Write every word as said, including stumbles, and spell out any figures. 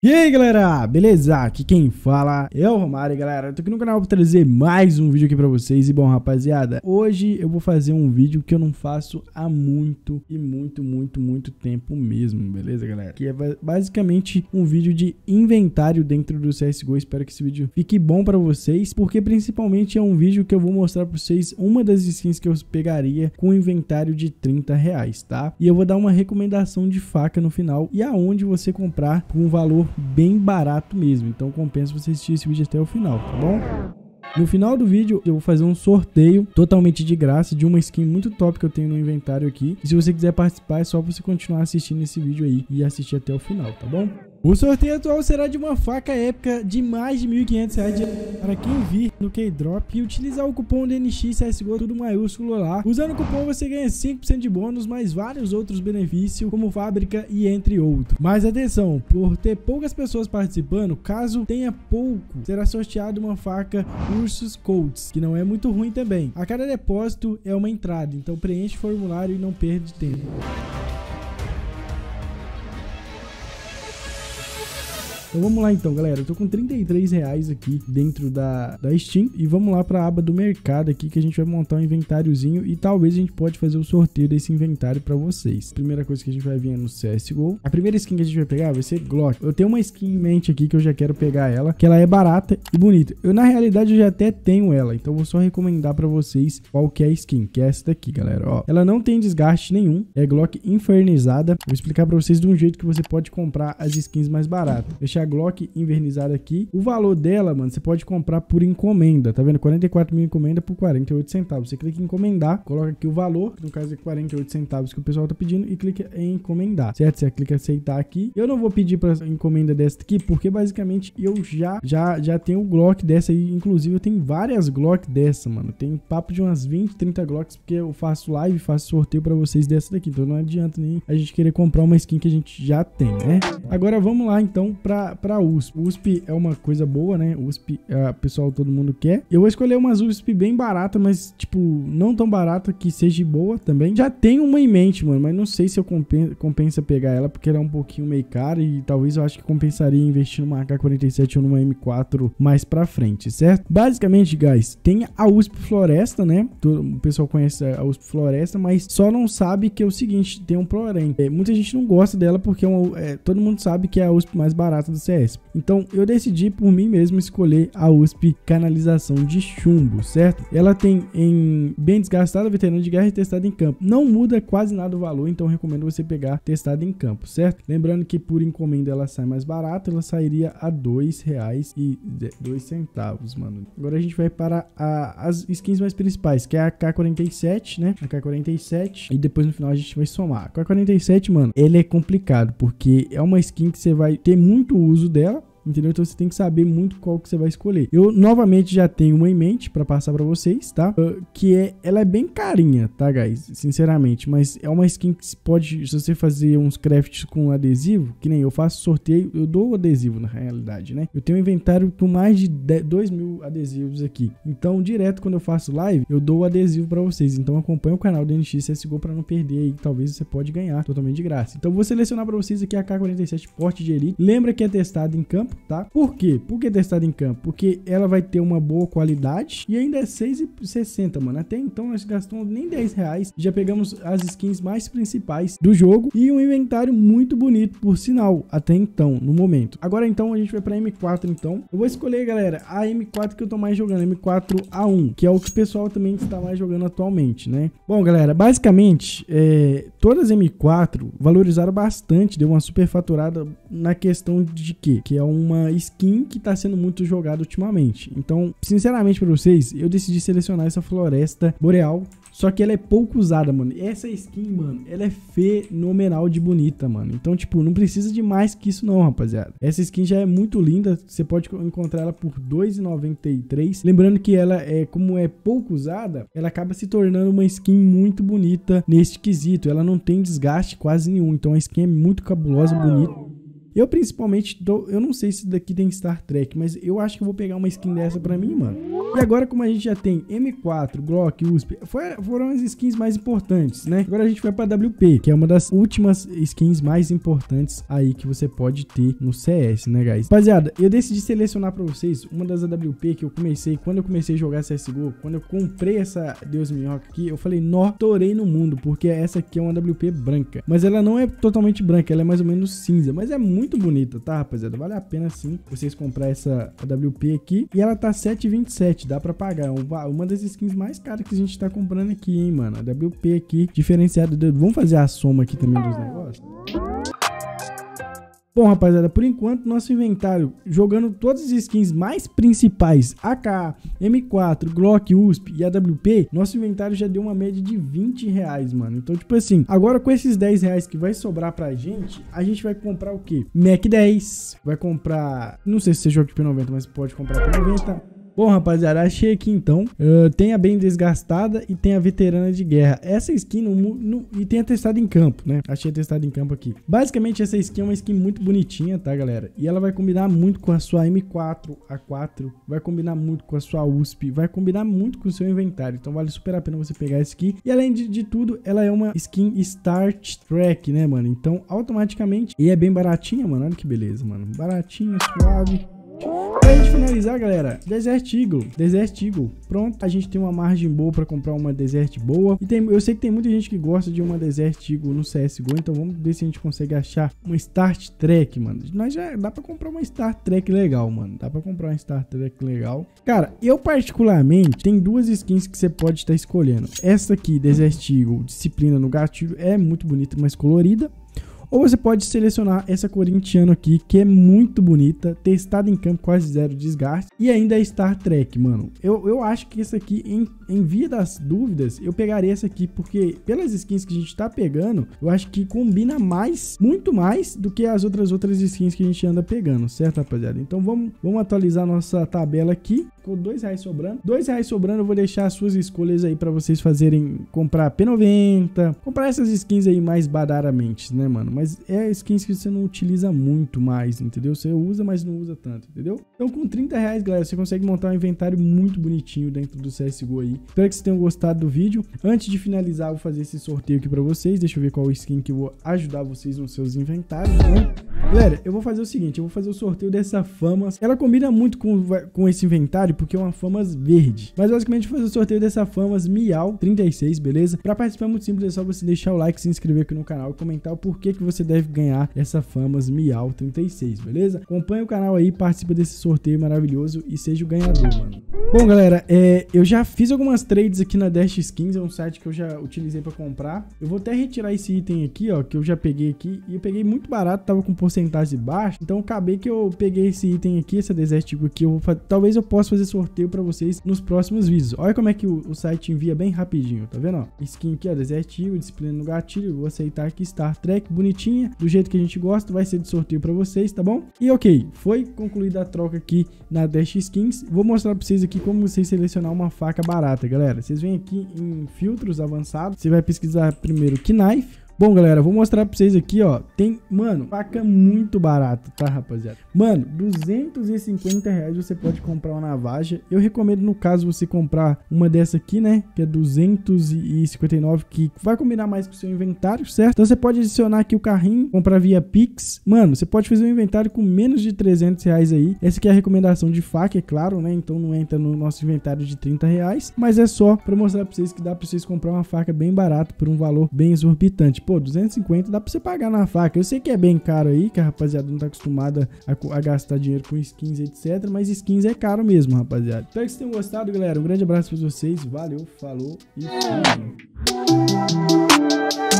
E aí galera, beleza? Aqui quem fala é o Romário, galera. Eu tô aqui no canal pra trazer mais um vídeo aqui pra vocês. E bom, rapaziada, hoje eu vou fazer um vídeo que eu não faço há muito e muito, muito, muito tempo mesmo, beleza, galera? Que é basicamente um vídeo de inventário dentro do C S G O. Espero que esse vídeo fique bom pra vocês, porque principalmente é um vídeo que eu vou mostrar pra vocês uma das skins que eu pegaria com inventário de trinta reais, tá? E eu vou dar uma recomendação de faca no final e aonde você comprar com um valor bem barato mesmo, então compensa você assistir esse vídeo até o final, tá bom? No final do vídeo eu vou fazer um sorteio totalmente de graça de uma skin muito top que eu tenho no inventário aqui, e se você quiser participar é só você continuar assistindo esse vídeo aí e assistir até o final, tá bom? O sorteio atual será de uma faca épica de mais de mil e quinhentos reais para quem vir no Keydrop e utilizar o cupom D N X C S G O, tudo maiúsculo lá. Usando o cupom você ganha cinco por cento de bônus, mais vários outros benefícios, como fábrica e entre outros. Mas atenção, por ter poucas pessoas participando, caso tenha pouco, será sorteado uma faca Ursus Codes, que não é muito ruim também. A cada depósito é uma entrada, então preenche o formulário e não perde tempo. Então vamos lá então, galera, eu tô com trinta e três reais aqui dentro da, da Steam e vamos lá pra aba do mercado aqui que a gente vai montar um inventáriozinho e talvez a gente pode fazer o sorteio desse inventário pra vocês. Primeira coisa que a gente vai vir é no C S G O. A primeira skin que a gente vai pegar vai ser Glock. Eu tenho uma skin em mente aqui que eu já quero pegar ela, que ela é barata e bonita. Eu na realidade eu já até tenho ela, então vou só recomendar pra vocês qual que é a skin, que é essa daqui, galera, ó. Ela não tem desgaste nenhum, é Glock infernizada. Vou explicar pra vocês de um jeito que você pode comprar as skins mais baratas. Deixar a Glock invernizada aqui. O valor dela, mano, você pode comprar por encomenda, tá vendo? quarenta e quatro mil encomenda por quarenta e oito centavos. Você clica em encomendar, coloca aqui o valor, que no caso é quarenta e oito centavos que o pessoal tá pedindo, e clica em encomendar, certo? Você clica em aceitar aqui. Eu não vou pedir pra encomenda dessa aqui, porque basicamente eu já, já, já tenho o Glock dessa aí. Inclusive eu tenho várias Glock dessa, mano. Tem papo de umas vinte, trinta Glocks, porque eu faço live, faço sorteio pra vocês dessa daqui. Então não adianta nem a gente querer comprar uma skin que a gente já tem, né? Agora vamos lá então pra pra U S P. U S P é uma coisa boa, né? U S P, é, pessoal, todo mundo quer. Eu vou escolher umas U S P bem barata, mas, tipo, não tão barata que seja boa também. Já tenho uma em mente, mano, mas não sei se eu compensa, compensa pegar ela, porque ela é um pouquinho meio cara e talvez eu acho que compensaria investir numa A K quarenta e sete ou numa M quatro mais pra frente, certo? Basicamente, guys, tem a U S P Floresta, né? Todo, o pessoal conhece a U S P Floresta, mas só não sabe que é o seguinte, tem um porém. É, muita gente não gosta dela porque é uma, é, todo mundo sabe que é a U S P mais barata do C S. Então eu decidi por mim mesmo escolher a U S P Canalização de Chumbo, certo? Ela tem em bem desgastada, veterana de guerra e testada em campo. Não muda quase nada o valor, então eu recomendo você pegar testada em campo, certo? Lembrando que por encomenda ela sai mais barata, ela sairia a dois reais e dois centavos, mano. Agora a gente vai para a, as skins mais principais, que é a K quarenta e sete, né? A K quarenta e sete, e depois no final a gente vai somar. A K quarenta e sete, mano, ele é complicado, porque é uma skin que você vai ter muito uso dela, entendeu? Então você tem que saber muito qual que você vai escolher. Eu novamente já tenho uma em mente pra passar pra vocês, tá? Uh, que é, ela é bem carinha, tá, guys? Sinceramente, mas é uma skin que pode, se você fazer uns crafts com adesivo, que nem eu faço sorteio, eu dou o adesivo na realidade, né? Eu tenho um inventário com mais de dois mil adesivos aqui. Então, direto quando eu faço live, eu dou o adesivo pra vocês. Então acompanha o canal do N X C S G O pra não perder aí, talvez você pode ganhar totalmente de graça. Então vou selecionar pra vocês aqui a K quarenta e sete Porte de Elite. Lembra que é testado em campo, tá? Por quê? Por que testada em campo? Porque ela vai ter uma boa qualidade e ainda é seis reais e sessenta centavos, mano. Até então nós gastamos nem dez reais, já pegamos as skins mais principais do jogo e um inventário muito bonito, por sinal, até então, no momento. Agora então a gente vai pra M quatro, então. Eu vou escolher, galera, a M quatro que eu tô mais jogando, M quatro A um, que é o que o pessoal também está mais jogando atualmente, né? Bom, galera, basicamente, é, todas as M quatro valorizaram bastante, deu uma super faturada na questão de quê? Que é uma skin que tá sendo muito jogada ultimamente. Então, sinceramente pra vocês, eu decidi selecionar essa Floresta Boreal. Só que ela é pouco usada, mano. Essa skin, mano, ela é fenomenal de bonita, mano. Então, tipo, não precisa de mais que isso não, rapaziada. Essa skin já é muito linda. Você pode encontrar ela por dois reais e noventa e três centavos. Lembrando que ela, é, como é pouco usada, ela acaba se tornando uma skin muito bonita neste quesito. Ela não tem desgaste quase nenhum. Então, a skin é muito cabulosa, bonita. Eu principalmente, tô, eu não sei se daqui tem Star Trek, mas eu acho que eu vou pegar uma skin dessa pra mim, mano. E agora, como a gente já tem M quatro, Glock, U S P, foram as skins mais importantes, né? Agora a gente vai pra W P, que é uma das últimas skins mais importantes aí que você pode ter no C S, né, guys? Rapaziada, eu decidi selecionar pra vocês uma das A W P que eu comecei, quando eu comecei a jogar C S G O, quando eu comprei essa Deus Minhoca aqui, eu falei, nó, torei no mundo, porque essa aqui é uma A W P branca. Mas ela não é totalmente branca, ela é mais ou menos cinza, mas é muito bonita, tá, rapaziada? Vale a pena sim vocês comprar essa A W P aqui. E ela tá sete e vinte e sete, dá pra pagar. É uma das skins mais caras que a gente tá comprando aqui, hein, mano? A W P aqui, diferenciada. Vamos fazer a soma aqui também dos negócios? Bom, rapaziada, por enquanto, nosso inventário, jogando todas as skins mais principais, A K, M quatro, Glock, U S P e A W P, nosso inventário já deu uma média de vinte reais, mano. Então, tipo assim, agora com esses dez reais que vai sobrar pra gente, a gente vai comprar o quê? Mac dez, vai comprar, não sei se você joga de P noventa, mas pode comprar P noventa. Bom, rapaziada, achei aqui então. Uh, tem a bem desgastada e tem a veterana de guerra. Essa skin no, no, e tem a testada em campo, né? Achei a testada em campo aqui. Basicamente, essa skin é uma skin muito bonitinha, tá, galera? E ela vai combinar muito com a sua M quatro, A quatro. Vai combinar muito com a sua U S P. Vai combinar muito com o seu inventário. Então, vale super a pena você pegar essa aqui. E além de, de tudo, ela é uma skin Start Track, né, mano? Então, automaticamente... E é bem baratinha, mano. Olha que beleza, mano. Baratinha, suave. Pra gente finalizar, galera, Desert Eagle, Desert Eagle, pronto, a gente tem uma margem boa pra comprar uma Desert boa, e tem, eu sei que tem muita gente que gosta de uma Desert Eagle no C S G O, então vamos ver se a gente consegue achar uma Start Trek, mano. Nós já dá pra comprar uma Star Trek legal, mano, dá pra comprar uma Star Trek legal. Cara, eu particularmente, tem duas skins que você pode estar escolhendo. Essa aqui, Desert Eagle, Disciplina no gatilho, é muito bonita, mas colorida. Ou você pode selecionar essa corintiano aqui, que é muito bonita, testada em campo, quase zero desgaste. E ainda é Star Trek, mano. Eu, eu acho que essa aqui, em, em via das dúvidas, eu pegaria essa aqui, porque pelas skins que a gente tá pegando, eu acho que combina mais, muito mais, do que as outras outras skins que a gente anda pegando, certo, rapaziada? Então vamos, vamos atualizar nossa tabela aqui. Ficou dois reais sobrando. Dois reais sobrando, eu vou deixar as suas escolhas aí pra vocês fazerem, comprar P noventa, comprar essas skins aí mais badaramente, né, mano? Mas é skins que você não utiliza muito mais, entendeu? Você usa, mas não usa tanto, entendeu? Então com trinta reais, galera, você consegue montar um inventário muito bonitinho dentro do C S G O aí. Espero que vocês tenham gostado do vídeo. Antes de finalizar, eu vou fazer esse sorteio aqui pra vocês. Deixa eu ver qual skin que eu vou ajudar vocês nos seus inventários, né? Galera, eu vou fazer o seguinte, eu vou fazer o sorteio dessa Famas. Ela combina muito com, com esse inventário, porque é uma Famas verde. Mas basicamente vou fazer o sorteio dessa Famas Miau trinta e seis, beleza? Pra participar é muito simples, é só você deixar o like, se inscrever aqui no canal e comentar o porquê que você deve ganhar essa Famas Miau trinta e seis, beleza? Acompanha o canal aí, participa desse sorteio maravilhoso e seja o ganhador, mano. Bom, galera, é, eu já fiz algumas trades aqui na Dash Skins, é um site que eu já utilizei pra comprar. Eu vou até retirar esse item aqui, ó, que eu já peguei aqui, e eu peguei muito barato, tava com porcentagem baixa, então acabei que eu peguei esse item aqui, essa Desert Eagle aqui, eu vou, talvez eu possa fazer sorteio pra vocês nos próximos vídeos. Olha como é que o, o site envia bem rapidinho, tá vendo, ó? Skin aqui, ó, Desert Eagle, disciplina no gatilho, vou aceitar aqui, Star Trek, bonitinha, do jeito que a gente gosta, vai ser de sorteio pra vocês, tá bom? E ok, foi concluída a troca aqui na Dash Skins, vou mostrar pra vocês aqui como vocês selecionar uma faca barata, galera. Vocês vêm aqui em filtros avançados, você vai pesquisar primeiro Knife. Bom, galera, vou mostrar pra vocês aqui, ó. Tem, mano, faca muito barata, tá, rapaziada? Mano, duzentos e cinquenta reais você pode comprar uma navaja. Eu recomendo, no caso, você comprar uma dessa aqui, né? Que é duzentos e cinquenta e nove, que vai combinar mais com o seu inventário, certo? Então você pode adicionar aqui o carrinho, comprar via Pix. Mano, você pode fazer um inventário com menos de trezentos reais aí. Essa aqui é a recomendação de faca, é claro, né? Então não entra no nosso inventário de trinta reais. Mas é só pra mostrar pra vocês que dá pra vocês comprar uma faca bem barata por um valor bem exorbitante. Pô, duzentos e cinquenta dá pra você pagar na faca. Eu sei que é bem caro aí, que a rapaziada não tá acostumada a, a gastar dinheiro com skins, etcétera. Mas skins é caro mesmo, rapaziada. Espero que vocês tenham gostado, galera. Um grande abraço pra vocês. Valeu, falou e fui.